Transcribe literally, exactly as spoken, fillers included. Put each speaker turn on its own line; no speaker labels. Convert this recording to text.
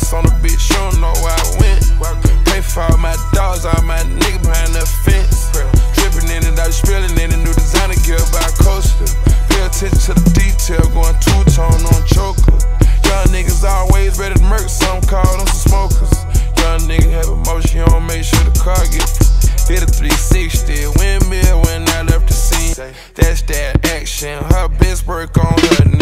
perks on the bitch, she don't know where I went. Pay for all my dogs, all my niggas behind the fence. Drippin' in it, I was spilling in the new designer gear by Coaster. Pay attention to the detail, going two-tone on choker. Young niggas always ready to murk, some call them some smokers. Young nigga have emotion, you don't make sure the car get hit a three sixty, windmill when I left the scene. That's that action, her best work on her